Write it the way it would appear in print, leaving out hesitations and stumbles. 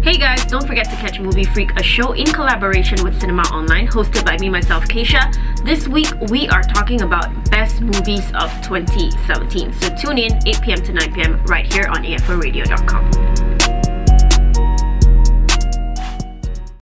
Hey guys, don't forget to catch Movie Freak, a show in collaboration with Cinema Online, hosted by me, myself, Keisha. This week, we are talking about best movies of 2017. So tune in 8 p.m. to 9 p.m. right here on AFORadio.com.